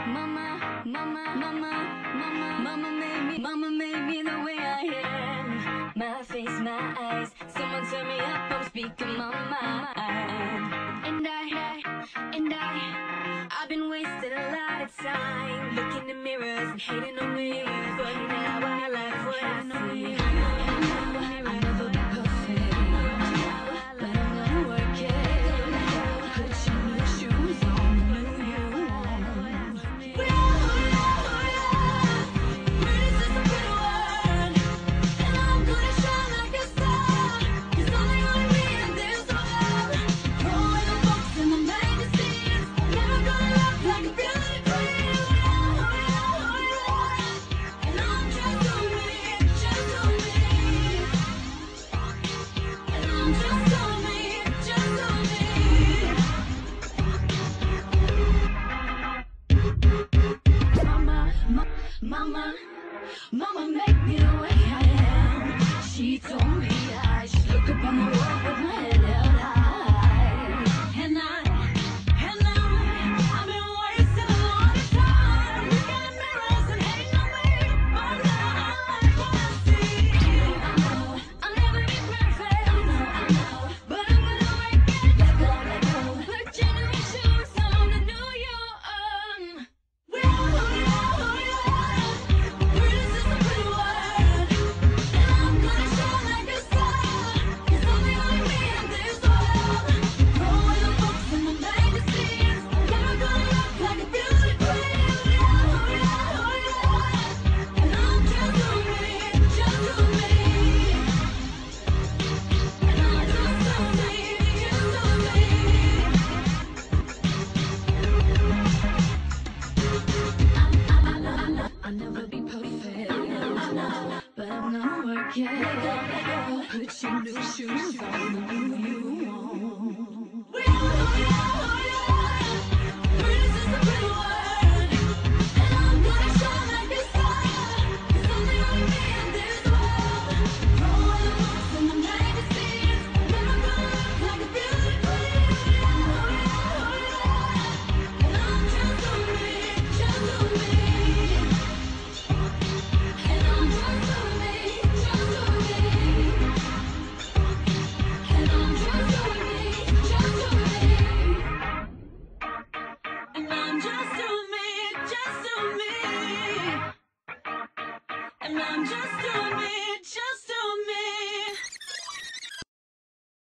Mama made me the way I am. My face, my eyes, someone turn me up, I'm speaking my mind. I've been wasting a lot of time looking in mirrors and hating on me, but now I like what I see. I'll never be perfect, but I'm gonna work it. Put your new shoes on, the new you want. Pretty is a pretty word, and I'm gonna shine like a star. 'Cause only on me in this world. Throwing the books in the magazines, never gonna look like a beauty queen. And I'm just on me, just on me. And I'm just on me, just on me. Mama make me the way I am. She told me I should look upon the world with my head held high. I've been wasting a lot of time looking in mirrors and hating on me, but now I like what I see. I know I'll never be perfect, I know, but I'm gonna work it. Let go. Put your new shoes on, the new you on. Pretty is a pretty word, and I'm gonna shine like a star. 'Cause only on me in this world. Throwing the books in the magazines, never gonna look like a beauty queen. And I'm just on me, just on me. And I'm just on me, just on me. I'll never be perfect, but I'm gonna work it. Put your new shoes on, the new you want. Pretty is a pretty word, and I'm gonna shine like a star. 'Cause only on me in this world. Throwing the books in the magazines, never gonna look like a beauty queen. And I'm just on me, just on me. And I'm just on me, just on me. And I'm just on me, just on me. And I'm just on me, just on me. And I'm just on